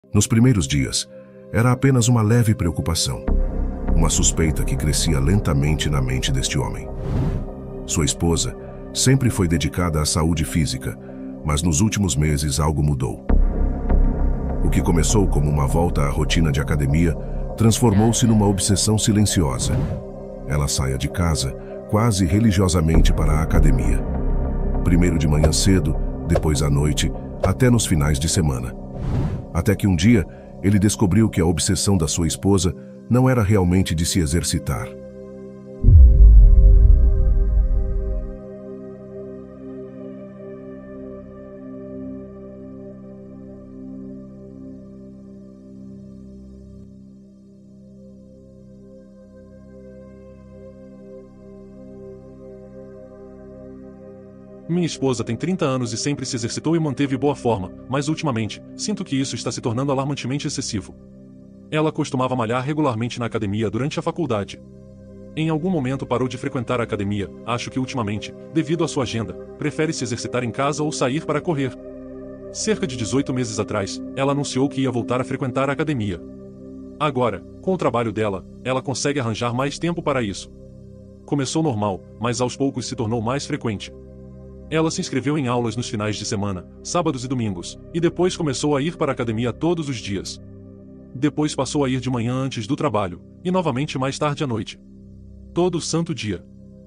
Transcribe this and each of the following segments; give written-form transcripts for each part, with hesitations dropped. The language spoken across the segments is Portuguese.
Nos primeiros dias, era apenas uma leve preocupação, uma suspeita que crescia lentamente na mente deste homem. Sua esposa sempre foi dedicada à saúde física, mas nos últimos meses algo mudou. O que começou como uma volta à rotina de academia transformou-se numa obsessão silenciosa. Ela saía de casa quase religiosamente para a academia. Primeiro de manhã cedo, depois à noite, até nos finais de semana. Até que um dia, ele descobriu que a obsessão da sua esposa não era realmente de se exercitar. Minha esposa tem 30 anos e sempre se exercitou e manteve boa forma, mas ultimamente, sinto que isso está se tornando alarmantemente excessivo. Ela costumava malhar regularmente na academia durante a faculdade. Em algum momento parou de frequentar a academia, acho que ultimamente, devido à sua agenda, prefere se exercitar em casa ou sair para correr. Cerca de 18 meses atrás, ela anunciou que ia voltar a frequentar a academia. Agora, com o trabalho dela, ela consegue arranjar mais tempo para isso. Começou normal, mas aos poucos se tornou mais frequente. Ela se inscreveu em aulas nos finais de semana, sábados e domingos, e depois começou a ir para a academia todos os dias. Depois passou a ir de manhã antes do trabalho, e novamente mais tarde à noite. Todo santo dia.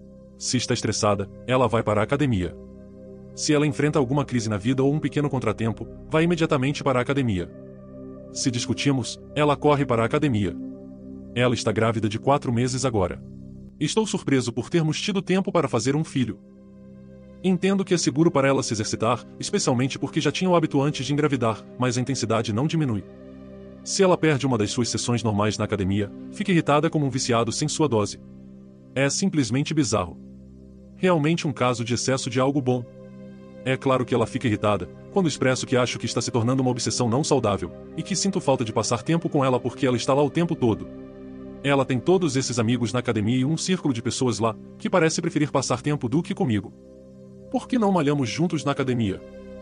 Se está estressada, ela vai para a academia. Se ela enfrenta alguma crise na vida ou um pequeno contratempo, vai imediatamente para a academia. Se discutimos, ela corre para a academia. Ela está grávida de 4 meses agora. Estou surpreso por termos tido tempo para fazer um filho. Entendo que é seguro para ela se exercitar, especialmente porque já tinha o hábito antes de engravidar, mas a intensidade não diminui. Se ela perde uma das suas sessões normais na academia, fica irritada como um viciado sem sua dose. É simplesmente bizarro. Realmente um caso de excesso de algo bom. É claro que ela fica irritada, quando expresso que acho que está se tornando uma obsessão não saudável, e que sinto falta de passar tempo com ela porque ela está lá o tempo todo. Ela tem todos esses amigos na academia e um círculo de pessoas lá, que parece preferir passar tempo do que comigo. Por que não malhamos juntos na academia?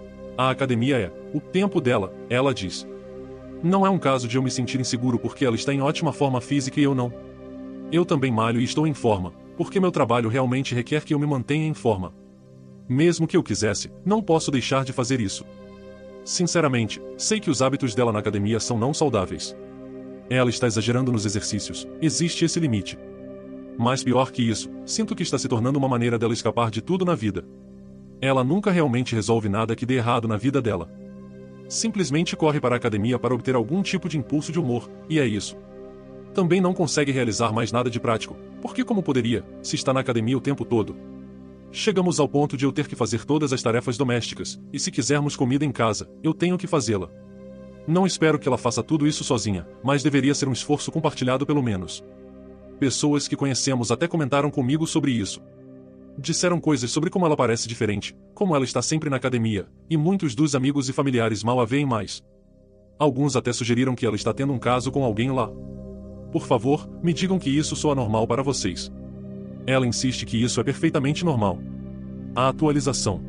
A academia é o tempo dela, ela diz. Não é um caso de eu me sentir inseguro porque ela está em ótima forma física e eu não. Eu também malho e estou em forma, porque meu trabalho realmente requer que eu me mantenha em forma. Mesmo que eu quisesse, não posso deixar de fazer isso. Sinceramente, sei que os hábitos dela na academia são não saudáveis. Ela está exagerando nos exercícios, existe esse limite. Mas pior que isso, sinto que está se tornando uma maneira dela escapar de tudo na vida. Ela nunca realmente resolve nada que dê errado na vida dela. Simplesmente corre para a academia para obter algum tipo de impulso de humor, e é isso. Também não consegue realizar mais nada de prático, porque como poderia, se está na academia o tempo todo? Chegamos ao ponto de eu ter que fazer todas as tarefas domésticas, e se quisermos comida em casa, eu tenho que fazê-la. Não espero que ela faça tudo isso sozinha, mas deveria ser um esforço compartilhado pelo menos. Pessoas que conhecemos até comentaram comigo sobre isso. Disseram coisas sobre como ela parece diferente, como ela está sempre na academia, e muitos dos amigos e familiares mal a veem mais. Alguns até sugeriram que ela está tendo um caso com alguém lá. Por favor, me digam que isso soa normal para vocês. Ela insiste que isso é perfeitamente normal. A atualização.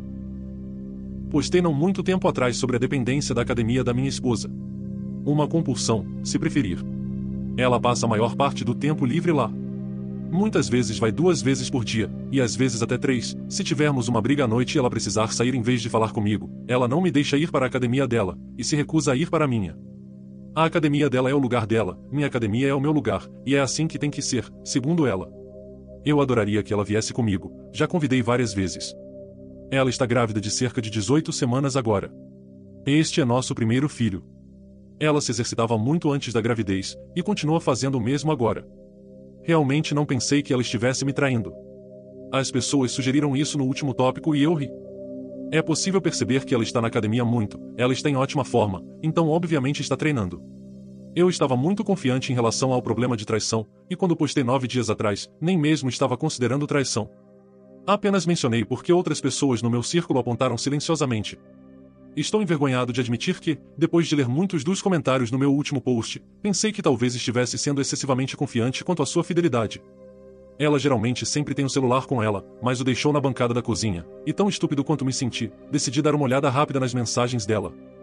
Postei não muito tempo atrás sobre a dependência da academia da minha esposa. Uma compulsão, se preferir. Ela passa a maior parte do tempo livre lá. Muitas vezes vai 2 vezes por dia, e às vezes até 3, se tivermos uma briga à noite e ela precisar sair em vez de falar comigo, ela não me deixa ir para a academia dela, e se recusa a ir para a minha. A academia dela é o lugar dela, minha academia é o meu lugar, e é assim que tem que ser, segundo ela. Eu adoraria que ela viesse comigo, já convidei várias vezes. Ela está grávida de cerca de 18 semanas agora. Este é nosso primeiro filho. Ela se exercitava muito antes da gravidez, e continua fazendo o mesmo agora. Realmente não pensei que ela estivesse me traindo. As pessoas sugeriram isso no último tópico e eu ri. É possível perceber que ela está na academia muito, ela está em ótima forma, então obviamente está treinando. Eu estava muito confiante em relação ao problema de traição, e quando postei 9 dias atrás, nem mesmo estava considerando traição. Apenas mencionei porque outras pessoas no meu círculo apontaram silenciosamente. Estou envergonhado de admitir que, depois de ler muitos dos comentários no meu último post, pensei que talvez estivesse sendo excessivamente confiante quanto à sua fidelidade. Ela geralmente sempre tem o celular com ela, mas o deixou na bancada da cozinha, e tão estúpido quanto me senti, decidi dar uma olhada rápida nas mensagens dela.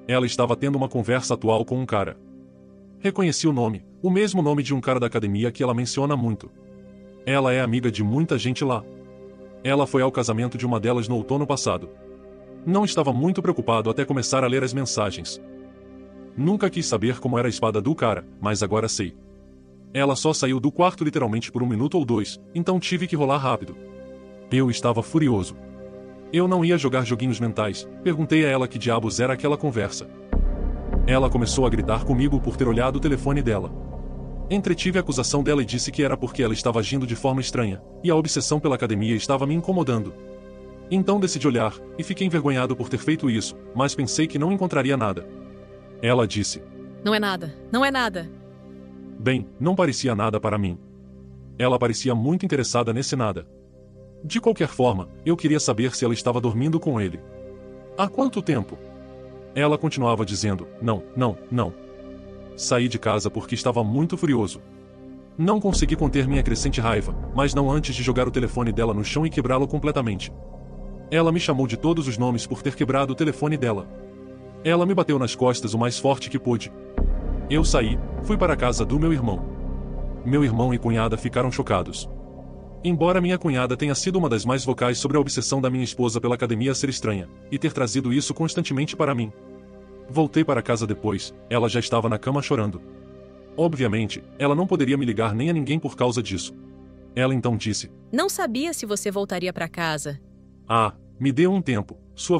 Ela estava tendo uma conversa atual com um cara. Reconheci o nome, o mesmo nome de um cara da academia que ela menciona muito. Ela é amiga de muita gente lá. Ela foi ao casamento de uma delas no outono passado. Não estava muito preocupado até começar a ler as mensagens. Nunca quis saber como era a espada do cara, mas agora sei. Ela só saiu do quarto literalmente por 1 minuto ou 2, então tive que rolar rápido. Eu estava furioso. Eu não ia jogar joguinhos mentais, perguntei a ela que diabos era aquela conversa. Ela começou a gritar comigo por ter olhado o telefone dela. Entretive a acusação dela e disse que era porque ela estava agindo de forma estranha, e a obsessão pela academia estava me incomodando. Então decidi olhar, e fiquei envergonhado por ter feito isso, mas pensei que não encontraria nada. Ela disse: Não é nada, não é nada. Bem, não parecia nada para mim. Ela parecia muito interessada nesse nada. De qualquer forma, eu queria saber se ela estava dormindo com ele. Há quanto tempo? Ela continuava dizendo: não, não, não. Saí de casa porque estava muito furioso. Não consegui conter minha crescente raiva, mas não antes de jogar o telefone dela no chão e quebrá-lo completamente. Ela me chamou de todos os nomes por ter quebrado o telefone dela. Ela me bateu nas costas o mais forte que pôde. Eu saí, fui para a casa do meu irmão. Meu irmão e cunhada ficaram chocados. Embora minha cunhada tenha sido uma das mais vocais sobre a obsessão da minha esposa pela academia ser estranha, e ter trazido isso constantemente para mim. Voltei para casa depois, ela já estava na cama chorando. Obviamente, ela não poderia me ligar nem a ninguém por causa disso. Ela então disse: Não sabia se você voltaria para casa. Ah, me dê um tempo, sua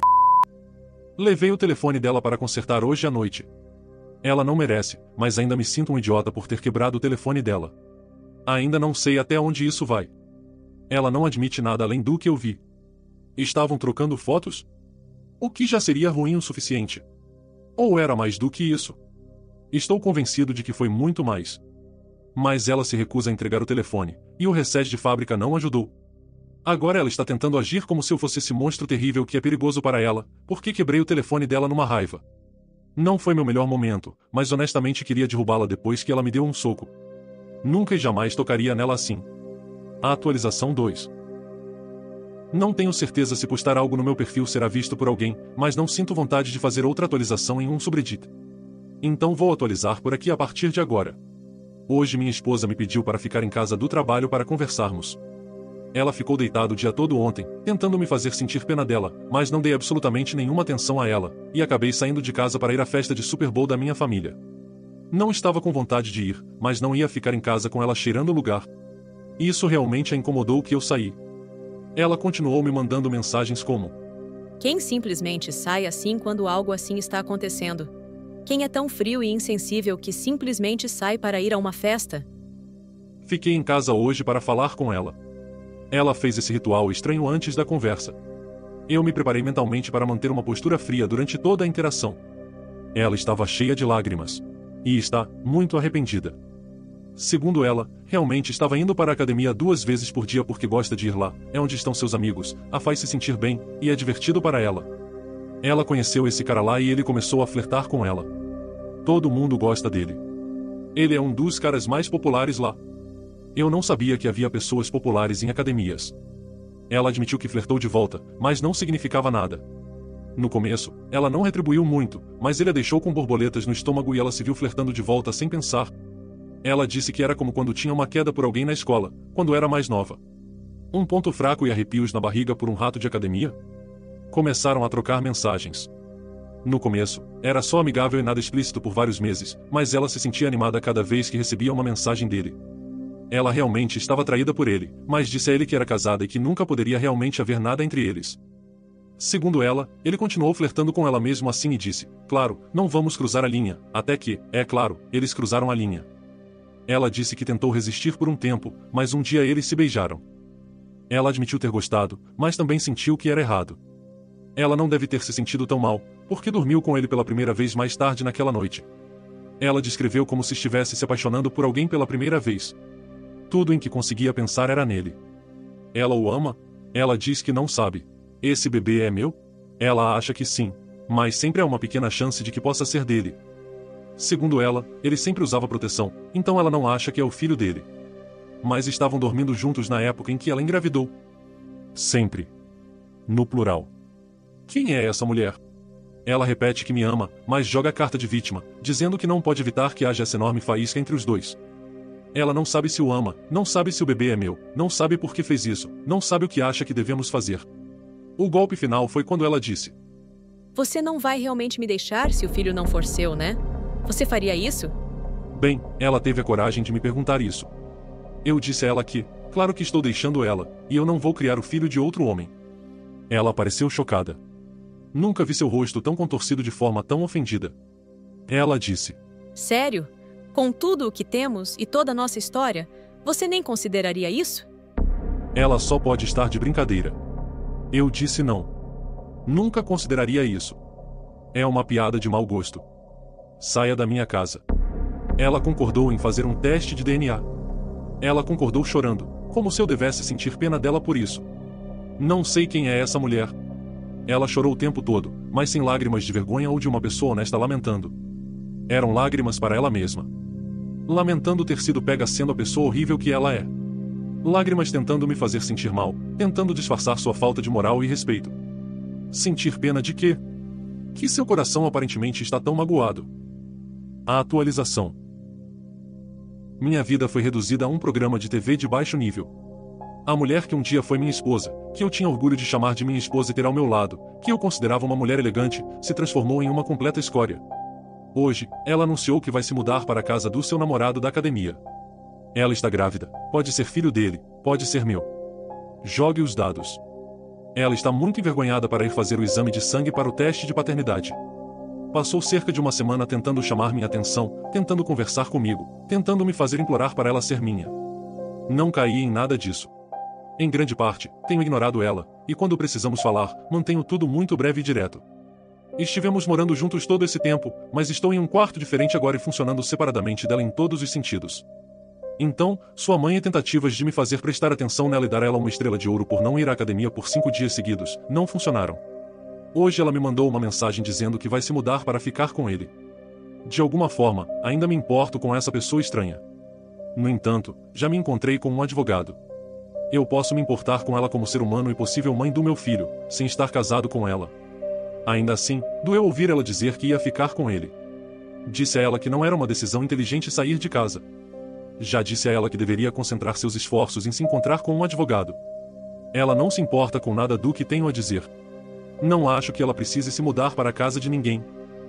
Levei o telefone dela para consertar hoje à noite. Ela não merece, mas ainda me sinto um idiota por ter quebrado o telefone dela. Ainda não sei até onde isso vai. Ela não admite nada além do que eu vi. Estavam trocando fotos? O que já seria ruim o suficiente. Ou era mais do que isso? Estou convencido de que foi muito mais. Mas ela se recusa a entregar o telefone, e o reset de fábrica não ajudou. Agora ela está tentando agir como se eu fosse esse monstro terrível que é perigoso para ela, porque quebrei o telefone dela numa raiva. Não foi meu melhor momento, mas honestamente queria derrubá-la depois que ela me deu um soco. Nunca e jamais tocaria nela assim. A atualização 2. Não tenho certeza se postar algo no meu perfil será visto por alguém, mas não sinto vontade de fazer outra atualização em um subreddit. Então vou atualizar por aqui a partir de agora. Hoje minha esposa me pediu para ficar em casa do trabalho para conversarmos. Ela ficou deitada o dia todo ontem, tentando me fazer sentir pena dela, mas não dei absolutamente nenhuma atenção a ela, e acabei saindo de casa para ir à festa de Super Bowl da minha família. Não estava com vontade de ir, mas não ia ficar em casa com ela cheirando o lugar. Isso realmente a incomodou que eu saí. Ela continuou me mandando mensagens como: Quem simplesmente sai assim quando algo assim está acontecendo? Quem é tão frio e insensível que simplesmente sai para ir a uma festa? Fiquei em casa hoje para falar com ela. Ela fez esse ritual estranho antes da conversa. Eu me preparei mentalmente para manter uma postura fria durante toda a interação. Ela estava cheia de lágrimas. E está muito arrependida. Segundo ela, realmente estava indo para a academia 2 vezes por dia porque gosta de ir lá, é onde estão seus amigos, a faz se sentir bem, e é divertido para ela. Ela conheceu esse cara lá e ele começou a flertar com ela. Todo mundo gosta dele. Ele é um dos caras mais populares lá. Eu não sabia que havia pessoas populares em academias. Ela admitiu que flertou de volta, mas não significava nada. No começo, ela não retribuiu muito, mas ele a deixou com borboletas no estômago e ela se viu flertando de volta sem pensar. Ela disse que era como quando tinha uma queda por alguém na escola, quando era mais nova. Um ponto fraco e arrepios na barriga por um rato de academia? Começaram a trocar mensagens. No começo, era só amigável e nada explícito por vários meses, mas ela se sentia animada cada vez que recebia uma mensagem dele. Ela realmente estava atraída por ele, mas disse a ele que era casada e que nunca poderia realmente haver nada entre eles. Segundo ela, ele continuou flertando com ela mesmo assim e disse: Claro, não vamos cruzar a linha, até que, é claro, eles cruzaram a linha. Ela disse que tentou resistir por um tempo, mas um dia eles se beijaram. Ela admitiu ter gostado, mas também sentiu que era errado. Ela não deve ter se sentido tão mal, porque dormiu com ele pela primeira vez mais tarde naquela noite. Ela descreveu como se estivesse se apaixonando por alguém pela primeira vez. Tudo em que conseguia pensar era nele. Ela o ama? Ela diz que não sabe. Esse bebê é meu? Ela acha que sim, mas sempre há uma pequena chance de que possa ser dele. Segundo ela, ele sempre usava proteção, então ela não acha que é o filho dele. Mas estavam dormindo juntos na época em que ela engravidou. Sempre. No plural. Quem é essa mulher? Ela repete que me ama, mas joga a carta de vítima, dizendo que não pode evitar que haja essa enorme faísca entre os dois. Ela não sabe se o ama, não sabe se o bebê é meu, não sabe por que fez isso, não sabe o que acha que devemos fazer. O golpe final foi quando ela disse: Você não vai realmente me deixar se o filho não for seu, né? Você faria isso? Bem, ela teve a coragem de me perguntar isso. Eu disse a ela que, claro que estou deixando ela, e eu não vou criar o filho de outro homem. Ela pareceu chocada. Nunca vi seu rosto tão contorcido de forma tão ofendida. Ela disse: Sério? Com tudo o que temos e toda a nossa história, você nem consideraria isso? Ela só pode estar de brincadeira. Eu disse não. Nunca consideraria isso. É uma piada de mau gosto. Saia da minha casa. Ela concordou em fazer um teste de DNA. Ela concordou chorando, como se eu devesse sentir pena dela por isso. Não sei quem é essa mulher. Ela chorou o tempo todo, mas sem lágrimas de vergonha ou de uma pessoa honesta lamentando. Eram lágrimas para ela mesma. Lamentando ter sido pega sendo a pessoa horrível que ela é. Lágrimas tentando me fazer sentir mal, tentando disfarçar sua falta de moral e respeito. Sentir pena de quê? Que seu coração aparentemente está tão magoado. A atualização. Minha vida foi reduzida a um programa de TV de baixo nível. A mulher que um dia foi minha esposa, que eu tinha orgulho de chamar de minha esposa e ter ao meu lado, que eu considerava uma mulher elegante, se transformou em uma completa escória. Hoje, ela anunciou que vai se mudar para a casa do seu namorado da academia. Ela está grávida, pode ser filho dele, pode ser meu. Jogue os dados. Ela está muito envergonhada para ir fazer o exame de sangue para o teste de paternidade. Passou cerca de uma semana tentando chamar minha atenção, tentando conversar comigo, tentando me fazer implorar para ela ser minha. Não caí em nada disso. Em grande parte, tenho ignorado ela, e quando precisamos falar, mantenho tudo muito breve e direto. Estivemos morando juntos todo esse tempo, mas estou em um quarto diferente agora e funcionando separadamente dela em todos os sentidos. Então, sua mãe e tentativas de me fazer prestar atenção nela e dar a ela uma estrela de ouro por não ir à academia por 5 dias seguidos, não funcionaram. Hoje ela me mandou uma mensagem dizendo que vai se mudar para ficar com ele. De alguma forma, ainda me importo com essa pessoa estranha. No entanto, já me encontrei com um advogado. Eu posso me importar com ela como ser humano e possível mãe do meu filho, sem estar casado com ela. Ainda assim, doeu ouvir ela dizer que ia ficar com ele. Disse a ela que não era uma decisão inteligente sair de casa. Já disse a ela que deveria concentrar seus esforços em se encontrar com um advogado. Ela não se importa com nada do que tenho a dizer. Não acho que ela precise se mudar para a casa de ninguém.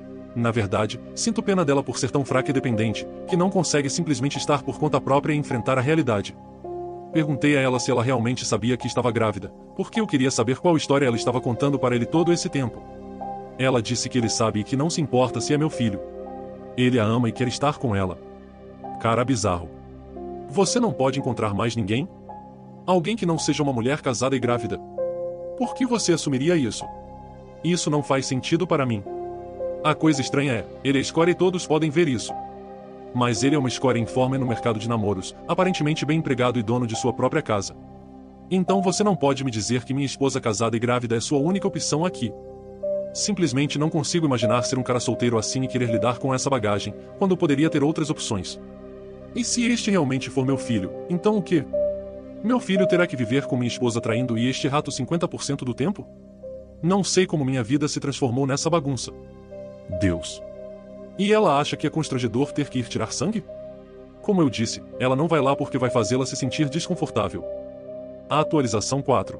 Na verdade, sinto pena dela por ser tão fraca e dependente, que não consegue simplesmente estar por conta própria e enfrentar a realidade. Perguntei a ela se ela realmente sabia que estava grávida, porque eu queria saber qual história ela estava contando para ele todo esse tempo. Ela disse que ele sabe e que não se importa se é meu filho. Ele a ama e quer estar com ela. Cara bizarro. Você não pode encontrar mais ninguém? Alguém que não seja uma mulher casada e grávida? Por que você assumiria isso? Isso não faz sentido para mim. A coisa estranha é, ele é escória e todos podem ver isso. Mas ele é uma escória informe no mercado de namoros, aparentemente bem empregado e dono de sua própria casa. Então você não pode me dizer que minha esposa casada e grávida é sua única opção aqui. Simplesmente não consigo imaginar ser um cara solteiro assim e querer lidar com essa bagagem, quando poderia ter outras opções. E se este realmente for meu filho, então o quê? Meu filho terá que viver com minha esposa traindo e este rato 50% do tempo? Não sei como minha vida se transformou nessa bagunça. Deus. E ela acha que é constrangedor ter que ir tirar sangue? Como eu disse, ela não vai lá porque vai fazê-la se sentir desconfortável. A atualização 4.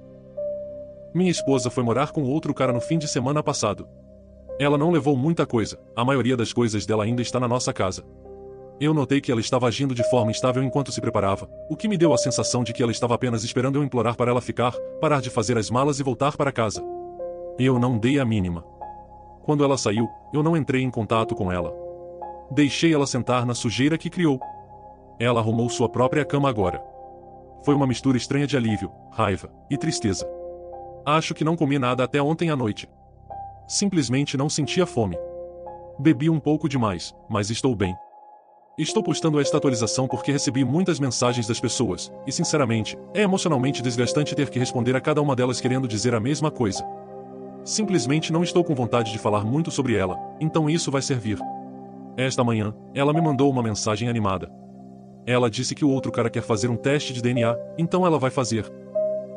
Minha esposa foi morar com outro cara no fim de semana passado. Ela não levou muita coisa, a maioria das coisas dela ainda está na nossa casa. Eu notei que ela estava agindo de forma instável enquanto se preparava, o que me deu a sensação de que ela estava apenas esperando eu implorar para ela ficar, parar de fazer as malas e voltar para casa. Eu não dei a mínima. Quando ela saiu, eu não entrei em contato com ela. Deixei ela sentar na sujeira que criou. Ela arrumou sua própria cama agora. Foi uma mistura estranha de alívio, raiva e tristeza. Acho que não comi nada até ontem à noite. Simplesmente não sentia fome. Bebi um pouco demais, mas estou bem. Estou postando esta atualização porque recebi muitas mensagens das pessoas, e sinceramente, é emocionalmente desgastante ter que responder a cada uma delas querendo dizer a mesma coisa. Simplesmente não estou com vontade de falar muito sobre ela, então isso vai servir. Esta manhã, ela me mandou uma mensagem animada. Ela disse que o outro cara quer fazer um teste de DNA, então ela vai fazer.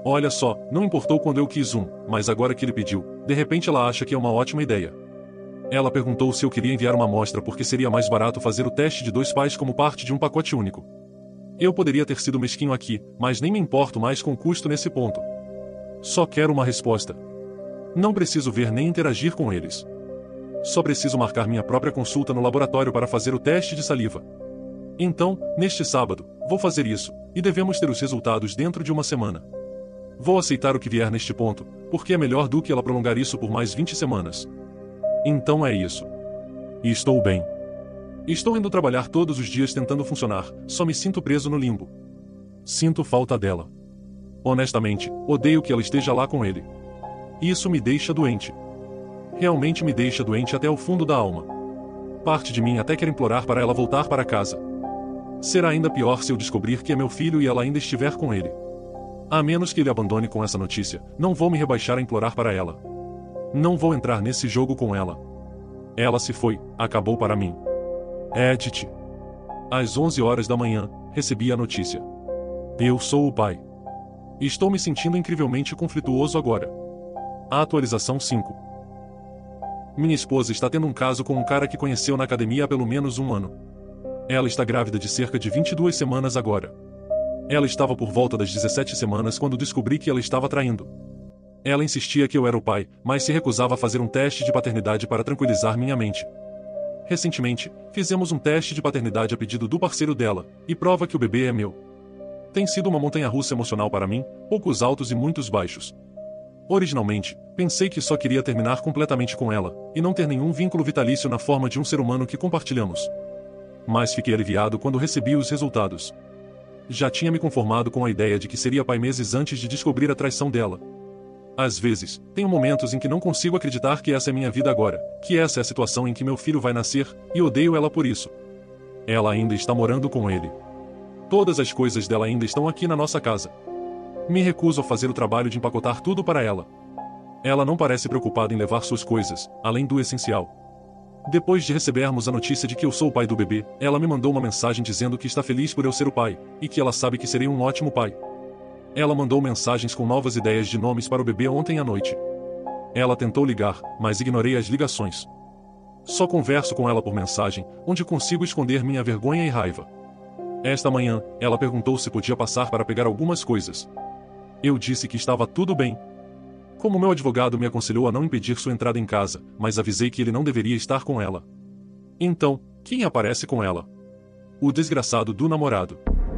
Olha só, não importou quando eu quis um, mas agora que ele pediu, de repente ela acha que é uma ótima ideia. Ela perguntou se eu queria enviar uma amostra porque seria mais barato fazer o teste de 2 pais como parte de um pacote único. Eu poderia ter sido mesquinho aqui, mas nem me importo mais com o custo nesse ponto. Só quero uma resposta. Não preciso ver nem interagir com eles. Só preciso marcar minha própria consulta no laboratório para fazer o teste de saliva. Então, neste sábado, vou fazer isso, e devemos ter os resultados dentro de uma semana. Vou aceitar o que vier neste ponto, porque é melhor do que ela prolongar isso por mais 20 semanas. Então é isso. E estou bem. Estou indo trabalhar todos os dias tentando funcionar, só me sinto preso no limbo. Sinto falta dela. Honestamente, odeio que ela esteja lá com ele. Isso me deixa doente. Realmente me deixa doente até o fundo da alma. Parte de mim até quer implorar para ela voltar para casa. Será ainda pior se eu descobrir que é meu filho e ela ainda estiver com ele. A menos que ele abandone com essa notícia, não vou me rebaixar a implorar para ela. Não vou entrar nesse jogo com ela. Ela se foi, acabou para mim. Edith. Às 11 horas da manhã, recebi a notícia. Eu sou o pai. Estou me sentindo incrivelmente conflituoso agora. A atualização 5. Minha esposa está tendo um caso com um cara que conheceu na academia há pelo menos um ano. Ela está grávida de cerca de 22 semanas agora. Ela estava por volta das 17 semanas quando descobri que ela estava traindo. Ela insistia que eu era o pai, mas se recusava a fazer um teste de paternidade para tranquilizar minha mente. Recentemente, fizemos um teste de paternidade a pedido do parceiro dela, e prova que o bebê é meu. Tem sido uma montanha-russa emocional para mim, poucos altos e muitos baixos. Originalmente, pensei que só queria terminar completamente com ela, e não ter nenhum vínculo vitalício na forma de um ser humano que compartilhamos. Mas fiquei aliviado quando recebi os resultados. Já tinha me conformado com a ideia de que seria pai meses antes de descobrir a traição dela. Às vezes, tenho momentos em que não consigo acreditar que essa é minha vida agora, que essa é a situação em que meu filho vai nascer, e odeio ela por isso. Ela ainda está morando com ele. Todas as coisas dela ainda estão aqui na nossa casa. Me recuso a fazer o trabalho de empacotar tudo para ela. Ela não parece preocupada em levar suas coisas, além do essencial. Depois de recebermos a notícia de que eu sou o pai do bebê, ela me mandou uma mensagem dizendo que está feliz por eu ser o pai, e que ela sabe que serei um ótimo pai. Ela mandou mensagens com novas ideias de nomes para o bebê ontem à noite. Ela tentou ligar, mas ignorei as ligações. Só converso com ela por mensagem, onde consigo esconder minha vergonha e raiva. Esta manhã, ela perguntou se podia passar para pegar algumas coisas. Eu disse que estava tudo bem. Como meu advogado me aconselhou a não impedir sua entrada em casa, mas avisei que ele não deveria estar com ela. Então, quem aparece com ela? O desgraçado do namorado.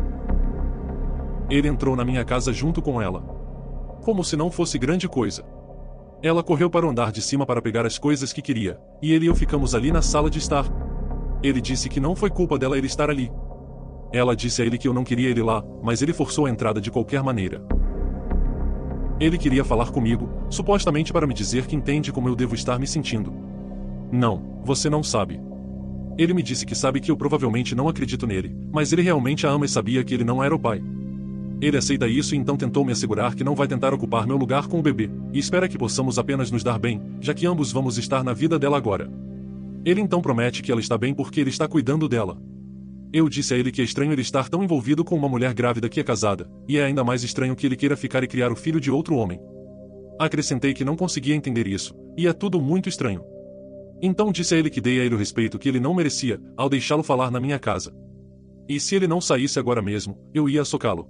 Ele entrou na minha casa junto com ela. Como se não fosse grande coisa. Ela correu para o andar de cima para pegar as coisas que queria, e ele e eu ficamos ali na sala de estar. Ele disse que não foi culpa dela ele estar ali. Ela disse a ele que eu não queria ele lá, mas ele forçou a entrada de qualquer maneira. Ele queria falar comigo, supostamente para me dizer que entende como eu devo estar me sentindo. Não, você não sabe. Ele me disse que sabe que eu provavelmente não acredito nele, mas ele realmente a ama e sabia que ele não era o pai. Ele aceita isso e então tentou me assegurar que não vai tentar ocupar meu lugar com o bebê, e espera que possamos apenas nos dar bem, já que ambos vamos estar na vida dela agora. Ele então promete que ela está bem porque ele está cuidando dela. Eu disse a ele que é estranho ele estar tão envolvido com uma mulher grávida que é casada, e é ainda mais estranho que ele queira ficar e criar o filho de outro homem. Acrescentei que não conseguia entender isso, e é tudo muito estranho. Então disse a ele que dei a ele o respeito que ele não merecia, ao deixá-lo falar na minha casa. E se ele não saísse agora mesmo, eu ia socá-lo.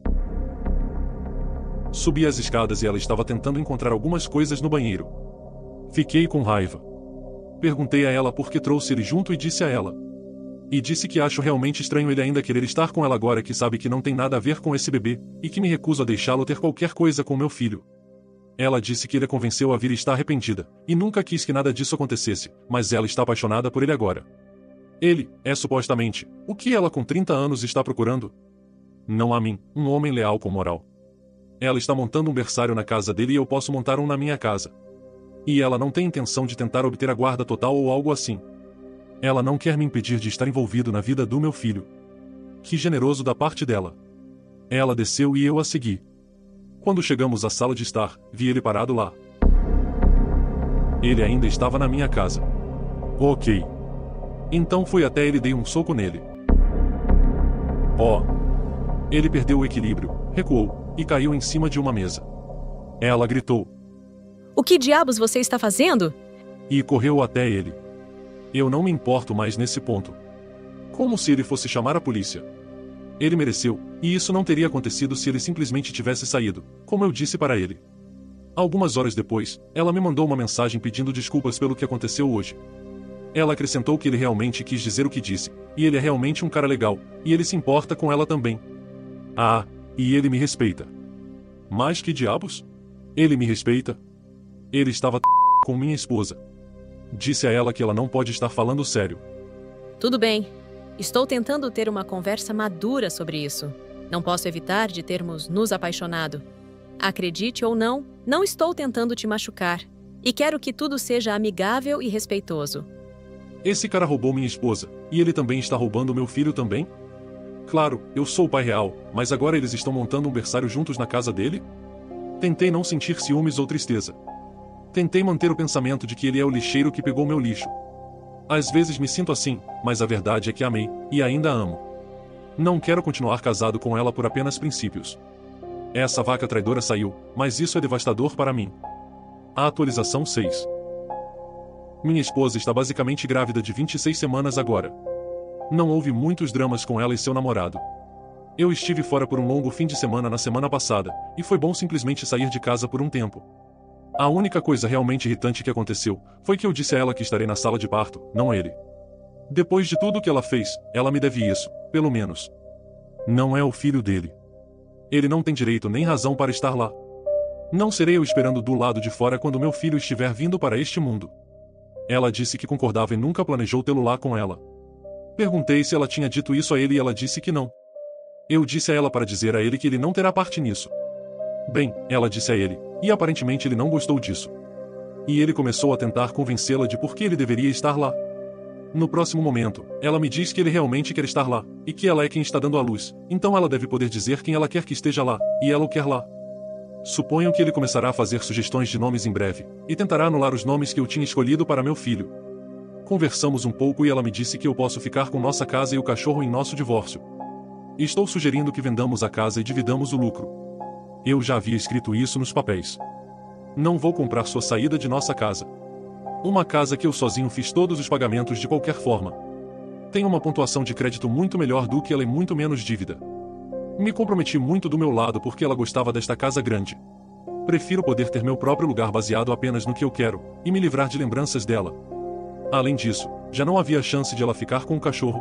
Subi as escadas e ela estava tentando encontrar algumas coisas no banheiro. Fiquei com raiva. Perguntei a ela por que trouxe ele junto e disse a ela. E disse que acho realmente estranho ele ainda querer estar com ela agora que sabe que não tem nada a ver com esse bebê, e que me recuso a deixá-lo ter qualquer coisa com meu filho. Ela disse que ele a convenceu a vir e está arrependida, e nunca quis que nada disso acontecesse, mas ela está apaixonada por ele agora. Ele, é supostamente, o que ela com 30 anos está procurando? Não a mim, um homem leal com moral. Ela está montando um berçário na casa dele e eu posso montar um na minha casa. E ela não tem intenção de tentar obter a guarda total ou algo assim. Ela não quer me impedir de estar envolvido na vida do meu filho. Que generoso da parte dela. Ela desceu e eu a segui. Quando chegamos à sala de estar, vi ele parado lá. Ele ainda estava na minha casa. Ok. Então fui até ele e dei um soco nele. Oh! Ele perdeu o equilíbrio, recuou, e caiu em cima de uma mesa. Ela gritou. O que diabos você está fazendo? E correu até ele. Eu não me importo mais nesse ponto. Como se ele fosse chamar a polícia. Ele mereceu, e isso não teria acontecido se ele simplesmente tivesse saído, como eu disse para ele. Algumas horas depois, ela me mandou uma mensagem pedindo desculpas pelo que aconteceu hoje. Ela acrescentou que ele realmente quis dizer o que disse, e ele é realmente um cara legal, e ele se importa com ela também. Ah, e ele me respeita. Mas que diabos? Ele me respeita? Ele estava com minha esposa. Disse a ela que ela não pode estar falando sério. Tudo bem. Estou tentando ter uma conversa madura sobre isso. Não posso evitar de termos nos apaixonado. Acredite ou não, não estou tentando te machucar. E quero que tudo seja amigável e respeitoso. Esse cara roubou minha esposa, e ele também está roubando meu filho também? Claro, eu sou o pai real, mas agora eles estão montando um berçário juntos na casa dele? Tentei não sentir ciúmes ou tristeza. Tentei manter o pensamento de que ele é o lixeiro que pegou meu lixo. Às vezes me sinto assim, mas a verdade é que amei, e ainda amo. Não quero continuar casado com ela por apenas princípios. Essa vaca traidora saiu, mas isso é devastador para mim. A atualização 6. Minha esposa está basicamente grávida de 26 semanas agora. Não houve muitos dramas com ela e seu namorado. Eu estive fora por um longo fim de semana na semana passada, e foi bom simplesmente sair de casa por um tempo. A única coisa realmente irritante que aconteceu foi que eu disse a ela que estarei na sala de parto, não ele. Depois de tudo o que ela fez, ela me deve isso, pelo menos. Não é o filho dele. Ele não tem direito nem razão para estar lá. Não serei eu esperando do lado de fora quando meu filho estiver vindo para este mundo. Ela disse que concordava e nunca planejou tê-lo lá com ela. Perguntei se ela tinha dito isso a ele e ela disse que não. Eu disse a ela para dizer a ele que ele não terá parte nisso. Bem, ela disse a ele, e aparentemente ele não gostou disso. E ele começou a tentar convencê-la de por que ele deveria estar lá. No próximo momento, ela me diz que ele realmente quer estar lá, e que ela é quem está dando à luz, então ela deve poder dizer quem ela quer que esteja lá, e ela o quer lá. Suponho que ele começará a fazer sugestões de nomes em breve, e tentará anular os nomes que eu tinha escolhido para meu filho. Conversamos um pouco e ela me disse que eu posso ficar com nossa casa e o cachorro em nosso divórcio. Estou sugerindo que vendamos a casa e dividamos o lucro. Eu já havia escrito isso nos papéis. Não vou comprar sua saída de nossa casa. Uma casa que eu sozinho fiz todos os pagamentos de qualquer forma. Tenho uma pontuação de crédito muito melhor do que ela e muito menos dívida. Me comprometi muito do meu lado porque ela gostava desta casa grande. Prefiro poder ter meu próprio lugar baseado apenas no que eu quero, e me livrar de lembranças dela. Além disso, já não havia chance de ela ficar com o cachorro.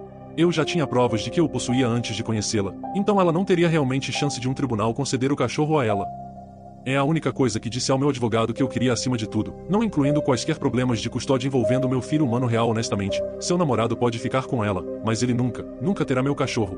Eu já tinha provas de que eu o possuía antes de conhecê-la, então ela não teria realmente chance de um tribunal conceder o cachorro a ela. É a única coisa que disse ao meu advogado que eu queria acima de tudo, não incluindo quaisquer problemas de custódia envolvendo meu filho humano real. Honestamente, seu namorado pode ficar com ela, mas ele nunca terá meu cachorro.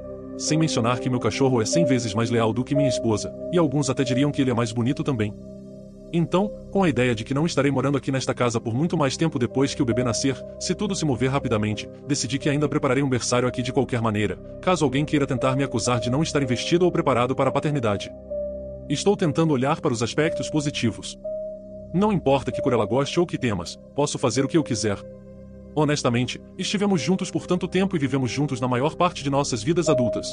Sem mencionar que meu cachorro é 100 vezes mais leal do que minha esposa, e alguns até diriam que ele é mais bonito também. Então, com a ideia de que não estarei morando aqui nesta casa por muito mais tempo depois que o bebê nascer, se tudo se mover rapidamente, decidi que ainda prepararei um berçário aqui de qualquer maneira, caso alguém queira tentar me acusar de não estar investido ou preparado para a paternidade. Estou tentando olhar para os aspectos positivos. Não importa que ela goste ou que temas, posso fazer o que eu quiser. Honestamente, estivemos juntos por tanto tempo e vivemos juntos na maior parte de nossas vidas adultas.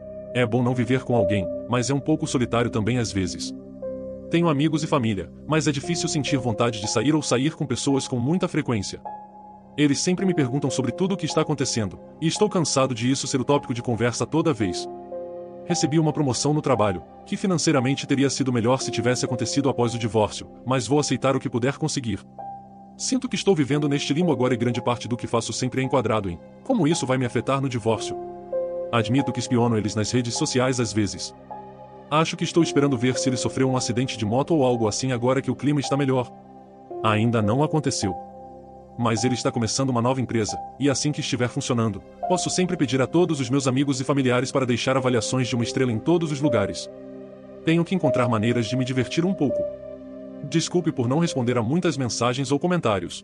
É bom não viver com alguém, mas é um pouco solitário também às vezes. Tenho amigos e família, mas é difícil sentir vontade de sair ou sair com pessoas com muita frequência. Eles sempre me perguntam sobre tudo o que está acontecendo, e estou cansado de isso ser o tópico de conversa toda vez. Recebi uma promoção no trabalho, que financeiramente teria sido melhor se tivesse acontecido após o divórcio, mas vou aceitar o que puder conseguir. Sinto que estou vivendo neste limbo agora e grande parte do que faço sempre é enquadrado em como isso vai me afetar no divórcio. Admito que espiono eles nas redes sociais às vezes. Acho que estou esperando ver se ele sofreu um acidente de moto ou algo assim agora que o clima está melhor. Ainda não aconteceu. Mas ele está começando uma nova empresa, e assim que estiver funcionando, posso sempre pedir a todos os meus amigos e familiares para deixar avaliações de 1 estrela em todos os lugares. Tenho que encontrar maneiras de me divertir um pouco. Desculpe por não responder a muitas mensagens ou comentários.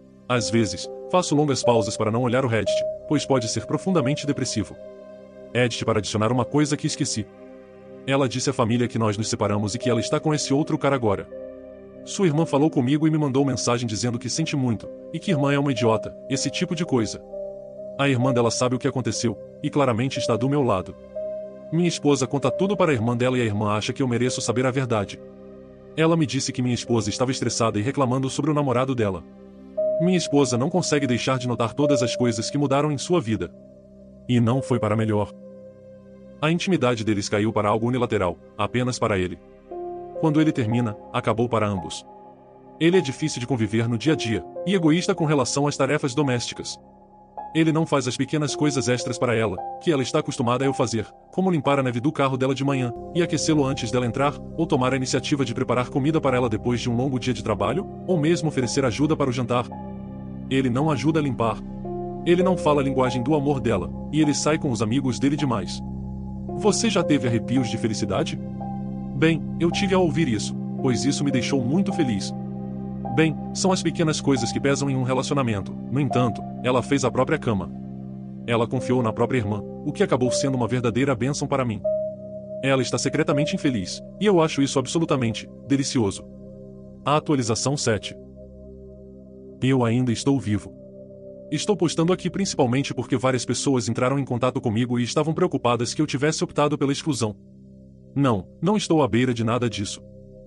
Às vezes, faço longas pausas para não olhar o Reddit, pois pode ser profundamente depressivo. Edit para adicionar uma coisa que esqueci. Ela disse à família que nós nos separamos e que ela está com esse outro cara agora. Sua irmã falou comigo e me mandou mensagem dizendo que sente muito, e que irmã é uma idiota, esse tipo de coisa. A irmã dela sabe o que aconteceu, e claramente está do meu lado. Minha esposa conta tudo para a irmã dela e a irmã acha que eu mereço saber a verdade. Ela me disse que minha esposa estava estressada e reclamando sobre o namorado dela. Minha esposa não consegue deixar de notar todas as coisas que mudaram em sua vida. E não foi para melhor. A intimidade deles caiu para algo unilateral, apenas para ele. Quando ele termina, acabou para ambos. Ele é difícil de conviver no dia a dia, e egoísta com relação às tarefas domésticas. Ele não faz as pequenas coisas extras para ela, que ela está acostumada a eu fazer, como limpar a neve do carro dela de manhã, e aquecê-lo antes dela entrar, ou tomar a iniciativa de preparar comida para ela depois de um longo dia de trabalho, ou mesmo oferecer ajuda para o jantar. Ele não ajuda a limpar. Ele não fala a linguagem do amor dela, e ele sai com os amigos dele demais. Você já teve arrepios de felicidade? Bem, eu tive ao ouvir isso, pois isso me deixou muito feliz. Bem, são as pequenas coisas que pesam em um relacionamento. No entanto, ela fez a própria cama. Ela confiou na própria irmã, o que acabou sendo uma verdadeira bênção para mim. Ela está secretamente infeliz, e eu acho isso absolutamente delicioso. A atualização 7. Eu ainda estou vivo. Estou postando aqui principalmente porque várias pessoas entraram em contato comigo e estavam preocupadas que eu tivesse optado pela exclusão. Não estou à beira de nada disso.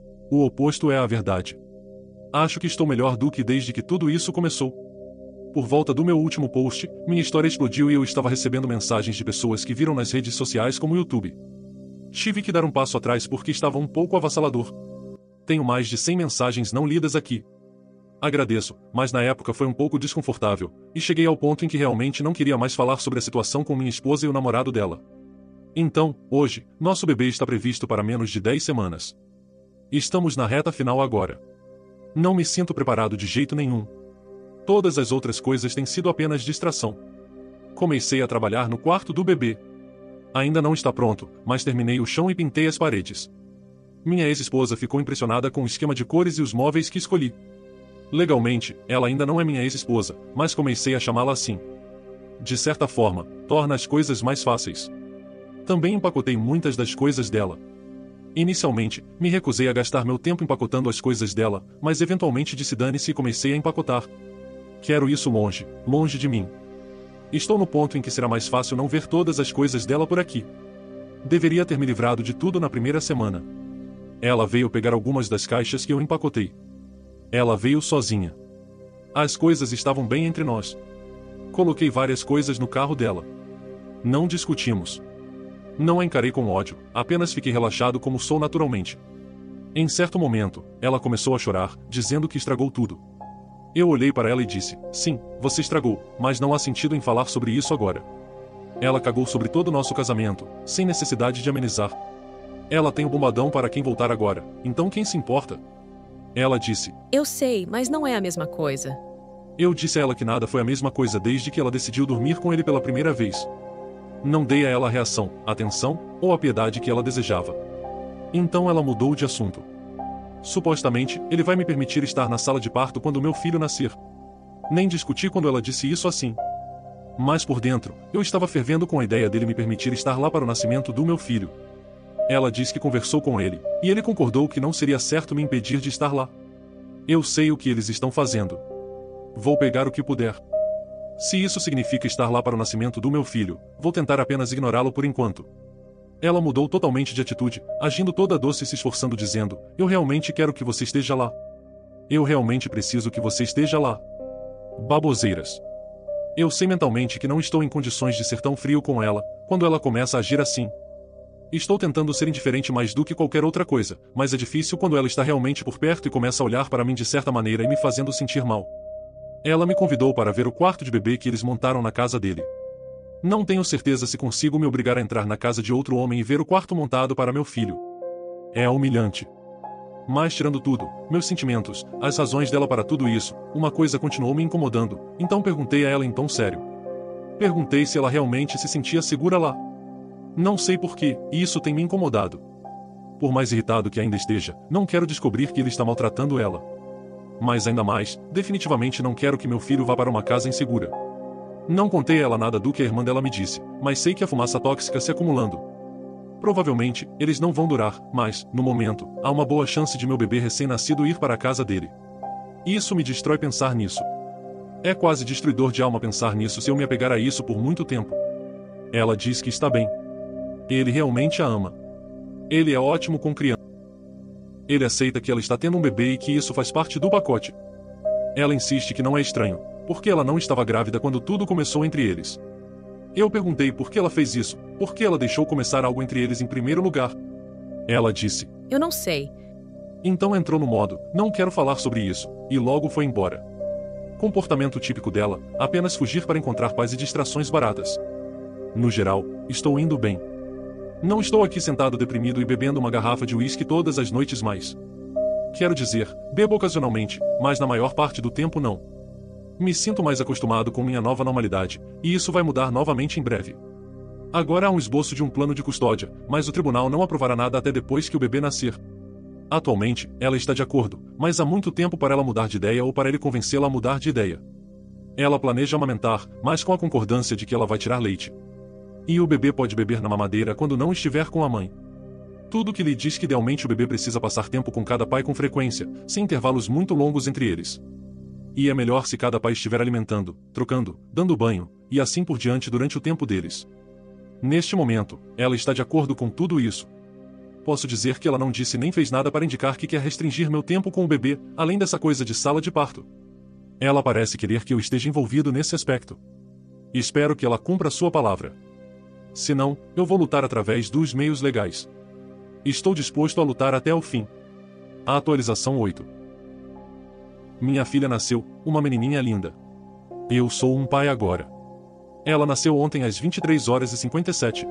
O oposto é a verdade. Acho que estou melhor do que desde que tudo isso começou. Por volta do meu último post, minha história explodiu e eu estava recebendo mensagens de pessoas que viram nas redes sociais como o YouTube. Tive que dar um passo atrás porque estava um pouco avassalador. Tenho mais de 100 mensagens não lidas aqui. Agradeço, mas na época foi um pouco desconfortável, e cheguei ao ponto em que realmente não queria mais falar sobre a situação com minha esposa e o namorado dela. Então, hoje, nosso bebê está previsto para menos de 10 semanas. Estamos na reta final agora. Não me sinto preparado de jeito nenhum. Todas as outras coisas têm sido apenas distração. Comecei a trabalhar no quarto do bebê. Ainda não está pronto, mas terminei o chão e pintei as paredes. Minha ex-esposa ficou impressionada com o esquema de cores e os móveis que escolhi. Legalmente, ela ainda não é minha ex-esposa, mas comecei a chamá-la assim. De certa forma, torna as coisas mais fáceis. Também empacotei muitas das coisas dela. Inicialmente, me recusei a gastar meu tempo empacotando as coisas dela, mas eventualmente disse dane-se e comecei a empacotar. Quero isso longe, longe de mim. Estou no ponto em que será mais fácil não ver todas as coisas dela por aqui. Deveria ter me livrado de tudo na primeira semana. Ela veio pegar algumas das caixas que eu empacotei. Ela veio sozinha. As coisas estavam bem entre nós. Coloquei várias coisas no carro dela. Não discutimos. Não a encarei com ódio, apenas fiquei relaxado como sou naturalmente. Em certo momento, ela começou a chorar, dizendo que estragou tudo. Eu olhei para ela e disse, sim, você estragou, mas não há sentido em falar sobre isso agora. Ela cagou sobre todo o nosso casamento, sem necessidade de amenizar. Ela tem o bombadão para quem voltar agora, então quem se importa? Ela disse, Eu sei, mas não é a mesma coisa. Eu disse a ela que nada foi a mesma coisa desde que ela decidiu dormir com ele pela primeira vez. Não dei a ela a reação, a atenção, ou a piedade que ela desejava. Então ela mudou de assunto. Supostamente, ele vai me permitir estar na sala de parto quando meu filho nascer. Nem discuti quando ela disse isso assim. Mas por dentro, eu estava fervendo com a ideia dele me permitir estar lá para o nascimento do meu filho. Ela disse que conversou com ele, e ele concordou que não seria certo me impedir de estar lá. Eu sei o que eles estão fazendo. Vou pegar o que puder. Se isso significa estar lá para o nascimento do meu filho, vou tentar apenas ignorá-lo por enquanto. Ela mudou totalmente de atitude, agindo toda doce e se esforçando dizendo, eu realmente quero que você esteja lá. Eu realmente preciso que você esteja lá. Baboseiras. Eu sei mentalmente que não estou em condições de ser tão frio com ela, quando ela começa a agir assim. Estou tentando ser indiferente mais do que qualquer outra coisa, mas é difícil quando ela está realmente por perto e começa a olhar para mim de certa maneira e me fazendo sentir mal. Ela me convidou para ver o quarto de bebê que eles montaram na casa dele. Não tenho certeza se consigo me obrigar a entrar na casa de outro homem e ver o quarto montado para meu filho. É humilhante. Mas tirando tudo, meus sentimentos, as razões dela para tudo isso, uma coisa continuou me incomodando, então perguntei a ela em tom sério. Perguntei se ela realmente se sentia segura lá. Não sei porquê, e isso tem me incomodado. Por mais irritado que ainda esteja, não quero descobrir que ele está maltratando ela. Mas ainda mais, definitivamente não quero que meu filho vá para uma casa insegura. Não contei a ela nada do que a irmã dela me disse, mas sei que a fumaça tóxica se acumulando. Provavelmente, eles não vão durar, mas, no momento, há uma boa chance de meu bebê recém-nascido ir para a casa dele. Isso me destrói pensar nisso. É quase destruidor de alma pensar nisso se eu me apegar a isso por muito tempo. Ela diz que está bem. Ele realmente a ama. Ele é ótimo com criança. Ele aceita que ela está tendo um bebê e que isso faz parte do pacote. Ela insiste que não é estranho, porque ela não estava grávida quando tudo começou entre eles. Eu perguntei por que ela fez isso, por que ela deixou começar algo entre eles em primeiro lugar. Ela disse: Eu não sei. Então entrou no modo, não quero falar sobre isso, e logo foi embora. Comportamento típico dela, apenas fugir para encontrar paz e distrações baratas. No geral, estou indo bem. Não estou aqui sentado deprimido e bebendo uma garrafa de uísque todas as noites mais. Quero dizer, bebo ocasionalmente, mas na maior parte do tempo não. Me sinto mais acostumado com minha nova normalidade, e isso vai mudar novamente em breve. Agora há um esboço de um plano de custódia, mas o tribunal não aprovará nada até depois que o bebê nascer. Atualmente, ela está de acordo, mas há muito tempo para ela mudar de ideia ou para ele convencê-la a mudar de ideia. Ela planeja amamentar, mas com a concordância de que ela vai tirar leite. E o bebê pode beber na mamadeira quando não estiver com a mãe. Tudo que lhe diz que idealmente o bebê precisa passar tempo com cada pai com frequência, sem intervalos muito longos entre eles. E é melhor se cada pai estiver alimentando, trocando, dando banho, e assim por diante durante o tempo deles. Neste momento, ela está de acordo com tudo isso. Posso dizer que ela não disse nem fez nada para indicar que quer restringir meu tempo com o bebê, além dessa coisa de sala de parto. Ela parece querer que eu esteja envolvido nesse aspecto. Espero que ela cumpra sua palavra. Se não, eu vou lutar através dos meios legais. Estou disposto a lutar até o fim. A atualização 8. Minha filha nasceu, uma menininha linda. Eu sou um pai agora. Ela nasceu ontem às 23h57.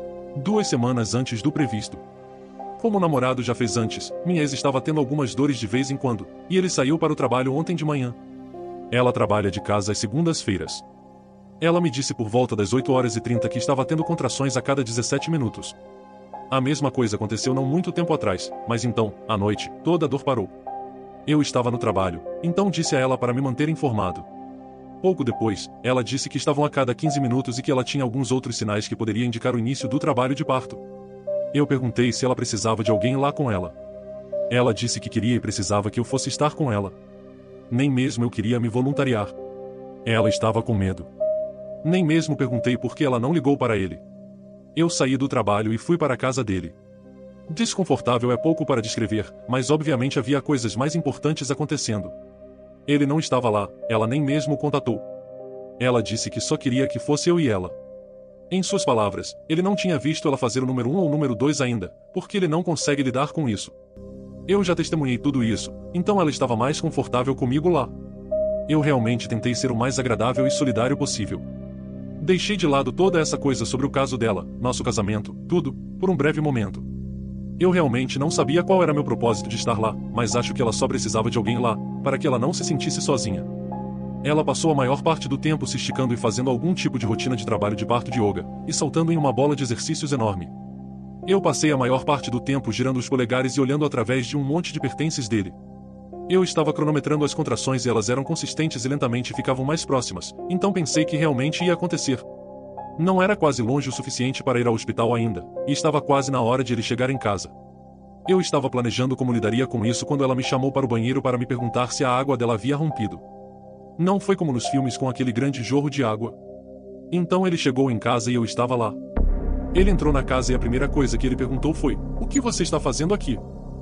2 semanas antes do previsto. Como o namorado já fez antes, minha ex estava tendo algumas dores de vez em quando, e ele saiu para o trabalho ontem de manhã. Ela trabalha de casa às segundas-feiras. Ela me disse por volta das 8h30 que estava tendo contrações a cada 17 minutos. A mesma coisa aconteceu não muito tempo atrás, mas então, à noite, toda a dor parou. Eu estava no trabalho, então disse a ela para me manter informado. Pouco depois, ela disse que estavam a cada 15 minutos e que ela tinha alguns outros sinais que poderiam indicar o início do trabalho de parto. Eu perguntei se ela precisava de alguém lá com ela. Ela disse que queria e precisava que eu fosse estar com ela. Nem mesmo eu queria me voluntariar. Ela estava com medo. Nem mesmo perguntei por que ela não ligou para ele. Eu saí do trabalho e fui para a casa dele. Desconfortável é pouco para descrever, mas obviamente havia coisas mais importantes acontecendo. Ele não estava lá, ela nem mesmo o contatou. Ela disse que só queria que fosse eu e ela. Em suas palavras, ele não tinha visto ela fazer o número 1 ou o número 2 ainda, porque ele não consegue lidar com isso. Eu já testemunhei tudo isso, então ela estava mais confortável comigo lá. Eu realmente tentei ser o mais agradável e solidário possível. Deixei de lado toda essa coisa sobre o caso dela, nosso casamento, tudo, por um breve momento. Eu realmente não sabia qual era meu propósito de estar lá, mas acho que ela só precisava de alguém lá, para que ela não se sentisse sozinha. Ela passou a maior parte do tempo se esticando e fazendo algum tipo de rotina de trabalho de parto de yoga, e saltando em uma bola de exercícios enorme. Eu passei a maior parte do tempo girando os polegares e olhando através de um monte de pertences dele. Eu estava cronometrando as contrações e elas eram consistentes e lentamente ficavam mais próximas, então pensei que realmente ia acontecer. Não era quase longe o suficiente para ir ao hospital ainda, e estava quase na hora de ele chegar em casa. Eu estava planejando como lidaria com isso quando ela me chamou para o banheiro para me perguntar se a água dela havia rompido. Não foi como nos filmes com aquele grande jorro de água. Então ele chegou em casa e eu estava lá. Ele entrou na casa e a primeira coisa que ele perguntou foi: "O que você está fazendo aqui?"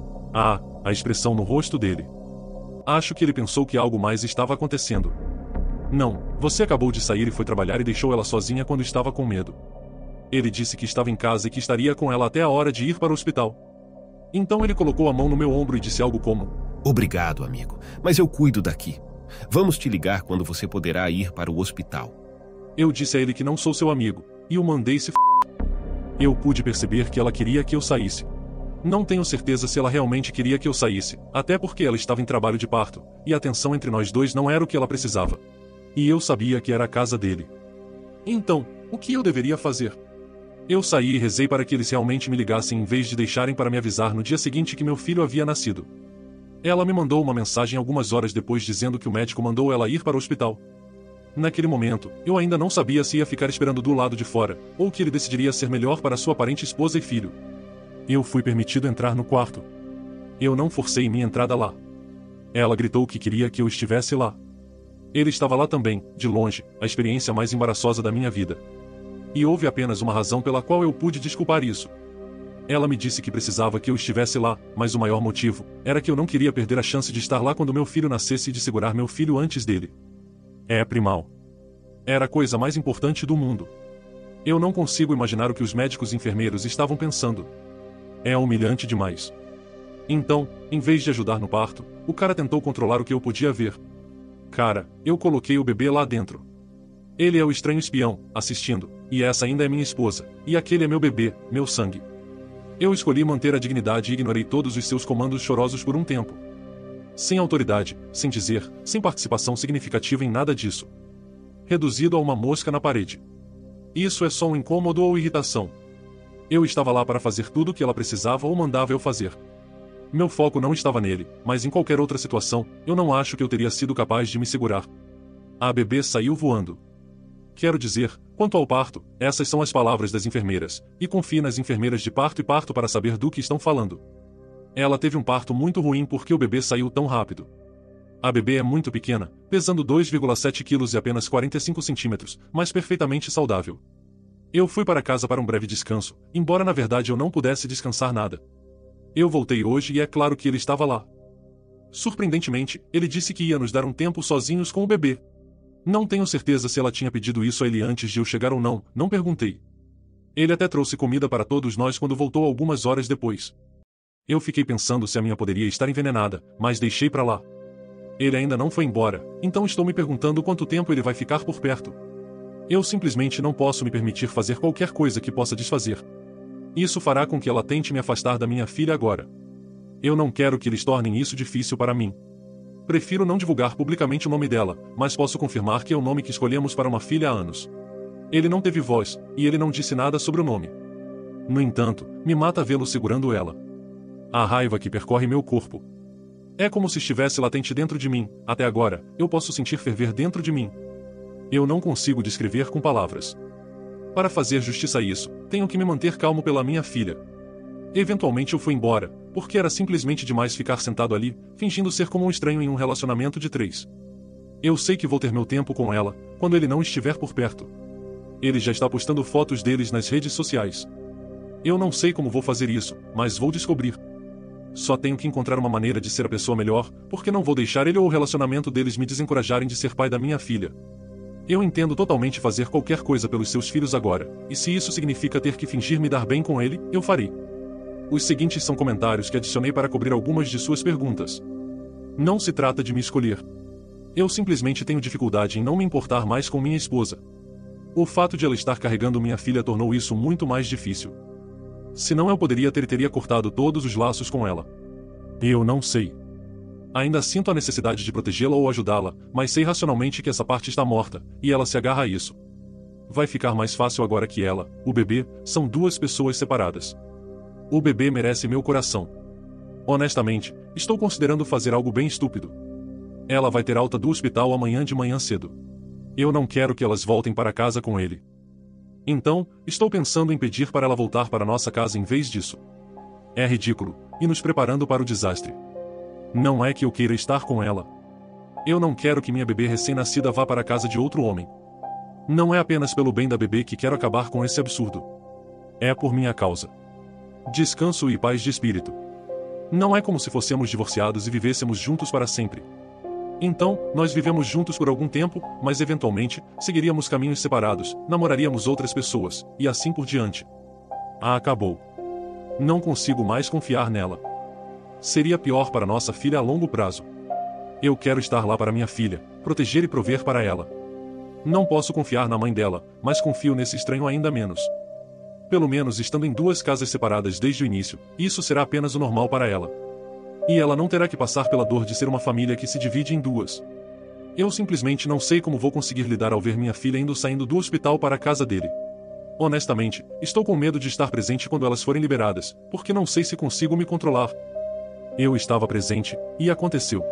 Ah, a expressão no rosto dele. Acho que ele pensou que algo mais estava acontecendo. Não, você acabou de sair e foi trabalhar e deixou ela sozinha quando estava com medo. Ele disse que estava em casa e que estaria com ela até a hora de ir para o hospital. Então ele colocou a mão no meu ombro e disse algo como: "Obrigado, amigo, mas eu cuido daqui. Vamos te ligar quando você poderá ir para o hospital." Eu disse a ele que não sou seu amigo, e o mandei se f***. Eu pude perceber que ela queria que eu saísse. Não tenho certeza se ela realmente queria que eu saísse, até porque ela estava em trabalho de parto, e a tensão entre nós dois não era o que ela precisava. E eu sabia que era a casa dele. Então, o que eu deveria fazer? Eu saí e rezei para que eles realmente me ligassem em vez de deixarem para me avisar no dia seguinte que meu filho havia nascido. Ela me mandou uma mensagem algumas horas depois dizendo que o médico mandou ela ir para o hospital. Naquele momento, eu ainda não sabia se ia ficar esperando do lado de fora, ou que ele decidiria ser melhor para sua aparente esposa e filho. Eu fui permitido entrar no quarto. Eu não forcei minha entrada lá. Ela gritou que queria que eu estivesse lá. Ele estava lá também, de longe, a experiência mais embaraçosa da minha vida. E houve apenas uma razão pela qual eu pude desculpar isso. Ela me disse que precisava que eu estivesse lá, mas o maior motivo era que eu não queria perder a chance de estar lá quando meu filho nascesse e de segurar meu filho antes dele. É primal. Era a coisa mais importante do mundo. Eu não consigo imaginar o que os médicos e enfermeiros estavam pensando. É humilhante demais. Então, em vez de ajudar no parto, o cara tentou controlar o que eu podia ver. Cara, eu coloquei o bebê lá dentro. Ele é o estranho espião, assistindo, e essa ainda é minha esposa, e aquele é meu bebê, meu sangue. Eu escolhi manter a dignidade e ignorei todos os seus comandos chorosos por um tempo. Sem autoridade, sem dizer, sem participação significativa em nada disso. Reduzido a uma mosca na parede. Isso é só um incômodo ou irritação. Eu estava lá para fazer tudo o que ela precisava ou mandava eu fazer. Meu foco não estava nele, mas em qualquer outra situação, eu não acho que eu teria sido capaz de me segurar. A bebê saiu voando. Quero dizer, quanto ao parto, essas são as palavras das enfermeiras, e confie nas enfermeiras de parto e parto para saber do que estão falando. Ela teve um parto muito ruim porque o bebê saiu tão rápido. A bebê é muito pequena, pesando 2,7 quilos e apenas 45 centímetros, mas perfeitamente saudável. Eu fui para casa para um breve descanso, embora na verdade eu não pudesse descansar nada. Eu voltei hoje e é claro que ele estava lá. Surpreendentemente, ele disse que ia nos dar um tempo sozinhos com o bebê. Não tenho certeza se ela tinha pedido isso a ele antes de eu chegar ou não, não perguntei. Ele até trouxe comida para todos nós quando voltou algumas horas depois. Eu fiquei pensando se a minha poderia estar envenenada, mas deixei para lá. Ele ainda não foi embora, então estou me perguntando quanto tempo ele vai ficar por perto. Eu simplesmente não posso me permitir fazer qualquer coisa que possa desfazer. Isso fará com que ela tente me afastar da minha filha agora. Eu não quero que eles tornem isso difícil para mim. Prefiro não divulgar publicamente o nome dela, mas posso confirmar que é o nome que escolhemos para uma filha há anos. Ele não teve voz, e ele não disse nada sobre o nome. No entanto, me mata vê-lo segurando ela. A raiva que percorre meu corpo. É como se estivesse latente dentro de mim, até agora, eu posso sentir ferver dentro de mim. Eu não consigo descrever com palavras. Para fazer justiça a isso, tenho que me manter calmo pela minha filha. Eventualmente eu fui embora, porque era simplesmente demais ficar sentado ali, fingindo ser como um estranho em um relacionamento de 3. Eu sei que vou ter meu tempo com ela, quando ele não estiver por perto. Ele já está postando fotos deles nas redes sociais. Eu não sei como vou fazer isso, mas vou descobrir. Só tenho que encontrar uma maneira de ser a pessoa melhor, porque não vou deixar ele ou o relacionamento deles me desencorajarem de ser pai da minha filha. Eu entendo totalmente fazer qualquer coisa pelos seus filhos agora, e se isso significa ter que fingir me dar bem com ele, eu farei. Os seguintes são comentários que adicionei para cobrir algumas de suas perguntas. Não se trata de me escolher. Eu simplesmente tenho dificuldade em não me importar mais com minha esposa. O fato de ela estar carregando minha filha tornou isso muito mais difícil. Senão eu teria cortado todos os laços com ela. Eu não sei. Ainda sinto a necessidade de protegê-la ou ajudá-la, mas sei racionalmente que essa parte está morta, e ela se agarra a isso. Vai ficar mais fácil agora que ela, o bebê, são duas pessoas separadas. O bebê merece meu coração. Honestamente, estou considerando fazer algo bem estúpido. Ela vai ter alta do hospital amanhã de manhã cedo. Eu não quero que elas voltem para casa com ele. Então, estou pensando em pedir para ela voltar para nossa casa em vez disso. É ridículo, e nos preparando para o desastre. Não é que eu queira estar com ela. Eu não quero que minha bebê recém-nascida vá para a casa de outro homem. Não é apenas pelo bem da bebê que quero acabar com esse absurdo. É por minha causa. Descanso e paz de espírito. Não é como se fôssemos divorciados e vivêssemos juntos para sempre. Então, nós vivemos juntos por algum tempo, mas eventualmente, seguiríamos caminhos separados, namoraríamos outras pessoas, e assim por diante. Acabou. Não consigo mais confiar nela. Seria pior para nossa filha a longo prazo. Eu quero estar lá para minha filha, proteger e prover para ela. Não posso confiar na mãe dela, mas confio nesse estranho ainda menos. Pelo menos estando em duas casas separadas desde o início, isso será apenas o normal para ela. E ela não terá que passar pela dor de ser uma família que se divide em duas. Eu simplesmente não sei como vou conseguir lidar ao ver minha filha saindo do hospital para a casa dele. Honestamente, estou com medo de estar presente quando elas forem liberadas, porque não sei se consigo me controlar. Eu estava presente, e aconteceu.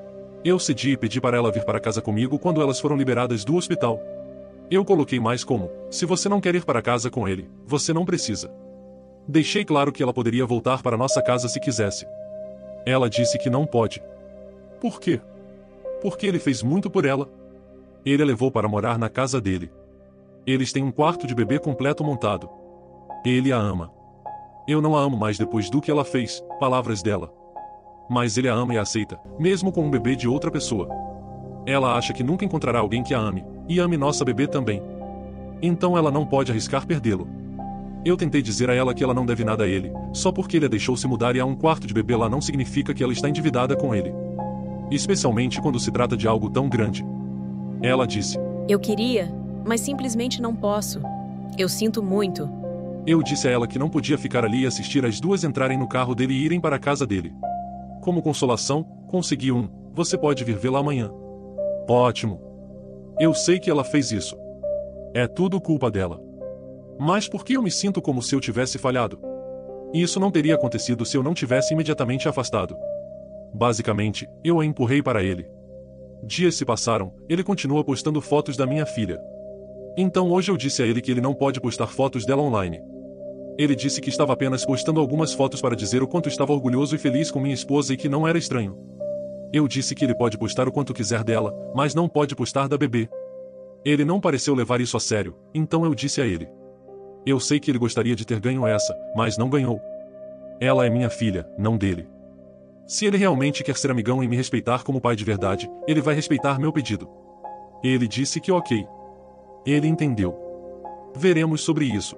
Eu cedi e pedi para ela vir para casa comigo quando elas foram liberadas do hospital. Eu coloquei mais como, se você não quer ir para casa com ele, você não precisa. Deixei claro que ela poderia voltar para nossa casa se quisesse. Ela disse que não pode. Por quê? Porque ele fez muito por ela. Ele a levou para morar na casa dele. Eles têm um quarto de bebê completo montado. Ele a ama. Eu não a amo mais depois do que ela fez, palavras dela. Mas ele a ama e a aceita, mesmo com um bebê de outra pessoa. Ela acha que nunca encontrará alguém que a ame, e ame nossa bebê também. Então ela não pode arriscar perdê-lo. Eu tentei dizer a ela que ela não deve nada a ele, só porque ele a deixou se mudar e há um quarto de bebê lá não significa que ela está endividada com ele. Especialmente quando se trata de algo tão grande. Ela disse: Eu queria, mas simplesmente não posso. Eu sinto muito. Eu disse a ela que não podia ficar ali e assistir as duas entrarem no carro dele e irem para a casa dele. Como consolação, consegui um: você pode vir vê-la amanhã. Ótimo. Eu sei que ela fez isso. É tudo culpa dela. Mas por que eu me sinto como se eu tivesse falhado? Isso não teria acontecido se eu não tivesse imediatamente afastado. Basicamente, eu a empurrei para ele. Dias se passaram, ele continua postando fotos da minha filha. Então hoje eu disse a ele que ele não pode postar fotos dela online. Ele disse que estava apenas postando algumas fotos para dizer o quanto estava orgulhoso e feliz com minha esposa e que não era estranho. Eu disse que ele pode postar o quanto quiser dela, mas não pode postar da bebê. Ele não pareceu levar isso a sério, então eu disse a ele: eu sei que ele gostaria de ter ganho essa, mas não ganhou. Ela é minha filha, não dele. Se ele realmente quer ser amigão e me respeitar como pai de verdade, ele vai respeitar meu pedido. Ele disse que ok. Ele entendeu. Veremos sobre isso.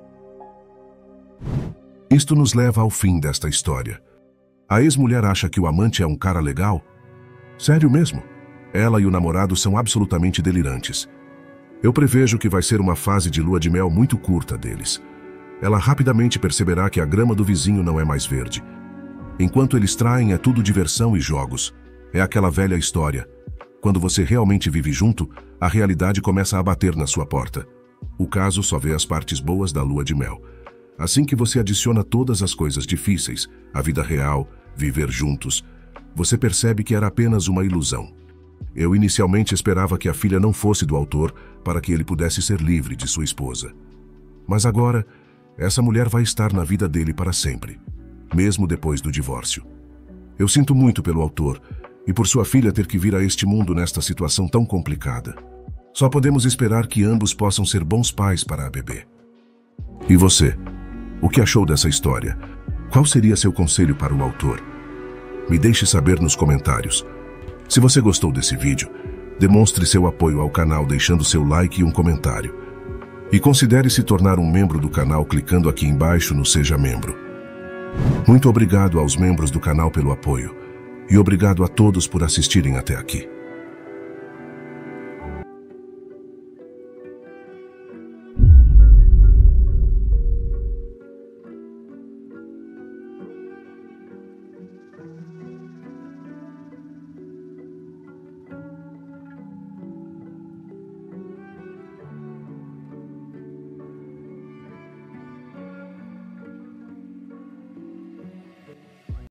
Isto nos leva ao fim desta história. A ex-mulher acha que o amante é um cara legal? Sério mesmo? Ela e o namorado são absolutamente delirantes. Eu prevejo que vai ser uma fase de lua de mel muito curta deles. Ela rapidamente perceberá que a grama do vizinho não é mais verde. Enquanto eles traem, é tudo diversão e jogos. É aquela velha história. Quando você realmente vive junto, a realidade começa a bater na sua porta. O caso só vê as partes boas da lua de mel. Assim que você adiciona todas as coisas difíceis, a vida real, viver juntos, você percebe que era apenas uma ilusão. Eu inicialmente esperava que a filha não fosse do autor para que ele pudesse ser livre de sua esposa. Mas agora, essa mulher vai estar na vida dele para sempre, mesmo depois do divórcio. Eu sinto muito pelo autor e por sua filha ter que vir a este mundo nesta situação tão complicada. Só podemos esperar que ambos possam ser bons pais para a bebê. E você? O que achou dessa história? Qual seria seu conselho para o autor? Me deixe saber nos comentários. Se você gostou desse vídeo, demonstre seu apoio ao canal deixando seu like e um comentário. E considere se tornar um membro do canal clicando aqui embaixo no Seja Membro. Muito obrigado aos membros do canal pelo apoio. E obrigado a todos por assistirem até aqui.